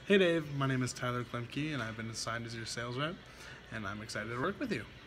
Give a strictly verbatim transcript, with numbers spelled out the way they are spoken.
Hey Dave, my name is Tyler Klimpke and I've been assigned as your sales rep and I'm excited to work with you.